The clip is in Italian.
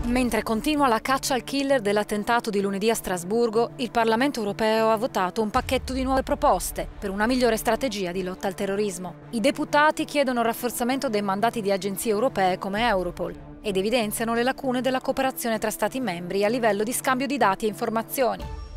Mentre continua la caccia al killer dell'attentato di lunedì a Strasburgo, il Parlamento europeo ha votato un pacchetto di nuove proposte per una migliore strategia di lotta al terrorismo. I deputati chiedono il rafforzamento dei mandati di agenzie europee come Europol ed evidenziano le lacune della cooperazione tra Stati membri a livello di scambio di dati e informazioni.